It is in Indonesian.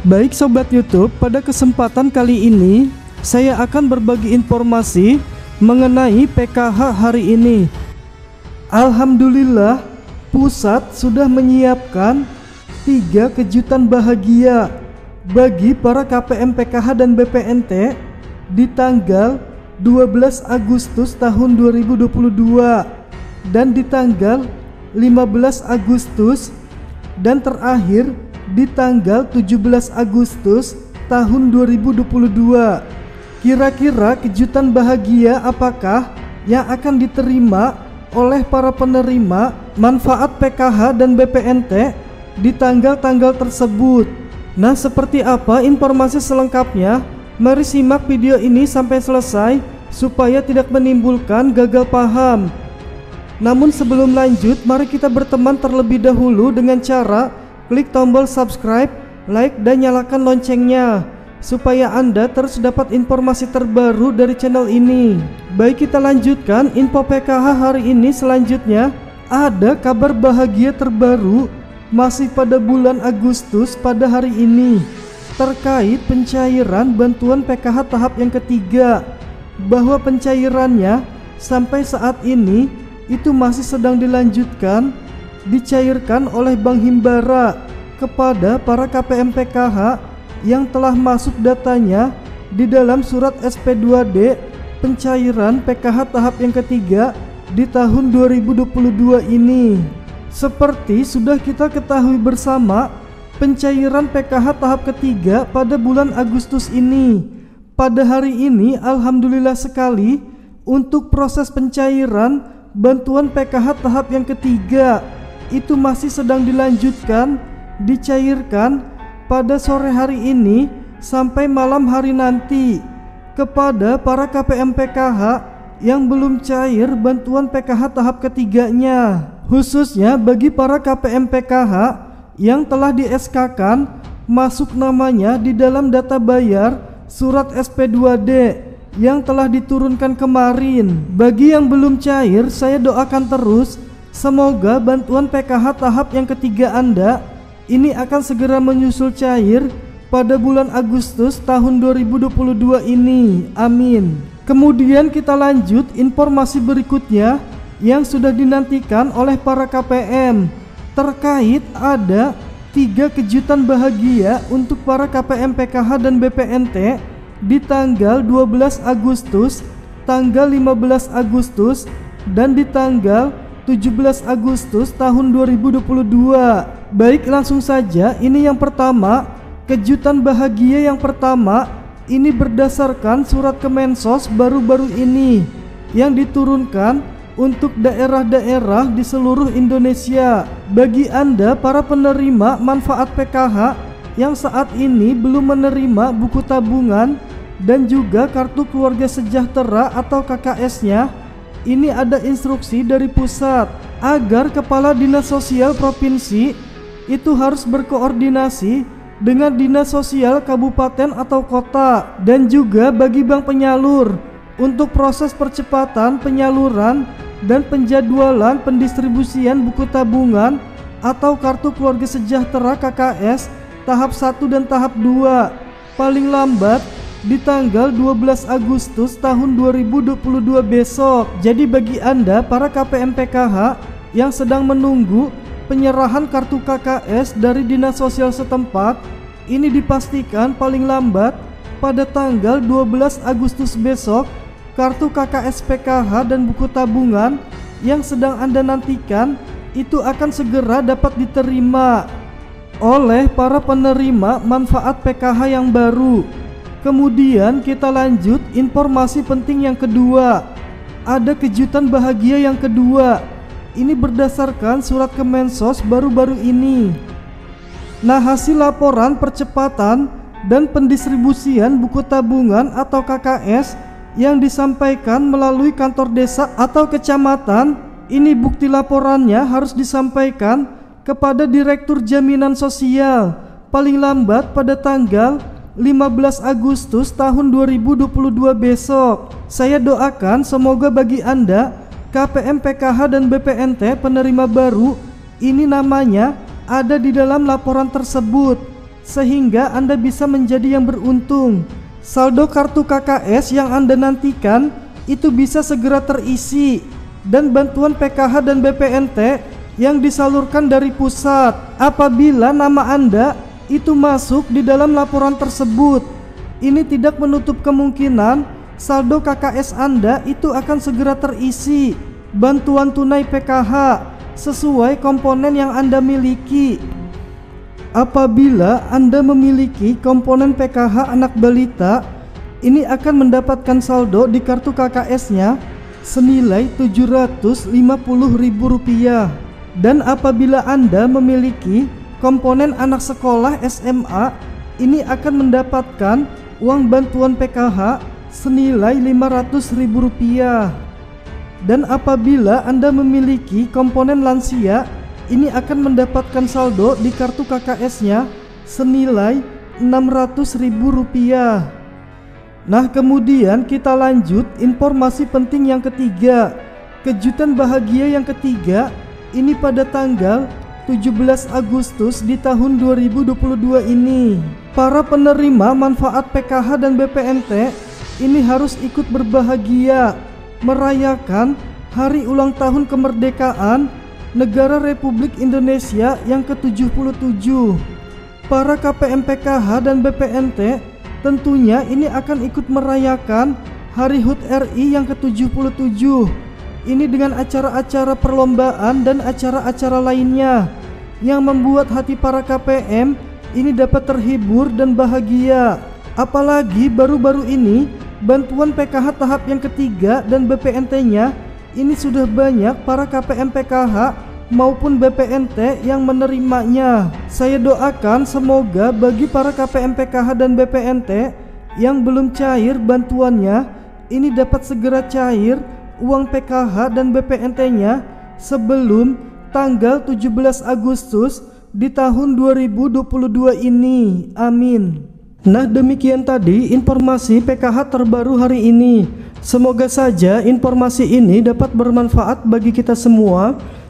Baik Sobat YouTube, pada kesempatan kali ini saya akan berbagi informasi mengenai PKH hari ini. Alhamdulillah, pusat sudah menyiapkan 3 kejutan bahagia bagi para KPM PKH dan BPNT di tanggal 12 Agustus tahun 2022 dan di tanggal 15 Agustus dan terakhir di tanggal 17 Agustus tahun 2022. Kira-kira kejutan bahagia apakah yang akan diterima oleh para penerima manfaat PKH dan BPNT di tanggal-tanggal tersebut? Nah, seperti apa informasi selengkapnya? Mari simak video ini sampai selesai supaya tidak menimbulkan gagal paham. Namun sebelum lanjut, mari kita berteman terlebih dahulu dengan cara klik tombol subscribe, like, dan nyalakan loncengnya supaya Anda terus dapat informasi terbaru dari channel ini. Baik, kita lanjutkan info PKH hari ini. Selanjutnya ada kabar bahagia terbaru masih pada bulan Agustus pada hari ini terkait pencairan bantuan PKH tahap yang ketiga, bahwa pencairannya sampai saat ini itu masih sedang dilanjutkan, dicairkan oleh Bank Himbara kepada para KPM PKH yang telah masuk datanya di dalam surat SP2D pencairan PKH tahap yang ketiga di tahun 2022 ini. Seperti sudah kita ketahui bersama, pencairan PKH tahap ketiga pada bulan Agustus ini, pada hari ini alhamdulillah sekali untuk proses pencairan bantuan PKH tahap yang ketiga itu masih sedang dilanjutkan, dicairkan pada sore hari ini sampai malam hari nanti kepada para KPM PKH yang belum cair bantuan PKH tahap ketiganya, khususnya bagi para KPM PKH yang telah di SK-kan masuk namanya di dalam data bayar surat SP2D yang telah diturunkan kemarin. Bagi yang belum cair, saya doakan terus semoga bantuan PKH tahap yang ketiga Anda ini akan segera menyusul cair pada bulan Agustus tahun 2022 ini. Amin. Kemudian kita lanjut informasi berikutnya yang sudah dinantikan oleh para KPM terkait ada 3 kejutan bahagia untuk para KPM PKH dan BPNT di tanggal 12 Agustus, tanggal 15 Agustus, dan di tanggal 17 Agustus tahun 2022. Baik, langsung saja. Ini yang pertama, kejutan bahagia yang pertama ini berdasarkan surat Kemensos baru-baru ini yang diturunkan untuk daerah-daerah di seluruh Indonesia. Bagi Anda para penerima manfaat PKH yang saat ini belum menerima buku tabungan dan juga kartu keluarga sejahtera atau KKS-nya, ini ada instruksi dari pusat agar kepala dinas sosial provinsi itu harus berkoordinasi dengan dinas sosial kabupaten atau kota, dan juga bagi bank penyalur untuk proses percepatan penyaluran dan penjadwalan pendistribusian buku tabungan atau kartu keluarga sejahtera KKS tahap 1 dan tahap 2 paling lambat di tanggal 12 Agustus tahun 2022 besok. Jadi bagi Anda para KPM PKH yang sedang menunggu penyerahan kartu KKS dari dinas sosial setempat, ini dipastikan paling lambat pada tanggal 12 Agustus besok kartu KKS PKH dan buku tabungan yang sedang Anda nantikan itu akan segera dapat diterima oleh para penerima manfaat PKH yang baru. Kemudian kita lanjut informasi penting yang kedua. Ada kejutan bahagia yang kedua. Ini berdasarkan surat Kemensos baru-baru ini. Nah, hasil laporan percepatan dan pendistribusian buku tabungan atau KKS yang disampaikan melalui kantor desa atau kecamatan, ini bukti laporannya harus disampaikan kepada Direktur Jaminan Sosial paling lambat pada tanggal 15 Agustus tahun 2022 besok. Saya doakan semoga bagi Anda KPM PKH dan BPNT penerima baru ini namanya ada di dalam laporan tersebut sehingga Anda bisa menjadi yang beruntung. Saldo kartu KKS yang Anda nantikan itu bisa segera terisi, dan bantuan PKH dan BPNT yang disalurkan dari pusat apabila nama Anda itu masuk di dalam laporan tersebut. Ini tidak menutup kemungkinan saldo KKS Anda itu akan segera terisi bantuan tunai PKH sesuai komponen yang Anda miliki. Apabila Anda memiliki komponen PKH anak balita, ini akan mendapatkan saldo di kartu KKS-nya senilai Rp750.000. Dan apabila Anda memiliki komponen anak sekolah SMA, ini akan mendapatkan uang bantuan PKH senilai Rp500.000. Dan apabila Anda memiliki komponen lansia, ini akan mendapatkan saldo di kartu KKS-nya senilai Rp600.000. Nah, kemudian kita lanjut informasi penting yang ketiga. Kejutan bahagia yang ketiga, ini pada tanggal 17 Agustus di tahun 2022 ini. Para penerima manfaat PKH dan BPNT ini harus ikut berbahagia merayakan hari ulang tahun kemerdekaan Negara Republik Indonesia yang ke-77. Para KPM PKH dan BPNT tentunya ini akan ikut merayakan Hari HUT RI yang ke-77. Ini dengan acara-acara perlombaan dan acara-acara lainnya yang membuat hati para KPM ini dapat terhibur dan bahagia. Apalagi baru-baru ini bantuan PKH tahap yang ketiga dan BPNT-nya ini sudah banyak para KPM PKH maupun BPNT yang menerimanya. Saya doakan semoga bagi para KPM PKH dan BPNT yang belum cair bantuannya ini dapat segera cair uang PKH dan BPNT-nya sebelum tanggal 17 Agustus di tahun 2022 ini. Amin. Nah, demikian tadi informasi PKH terbaru hari ini. Semoga saja informasi ini dapat bermanfaat bagi kita semua.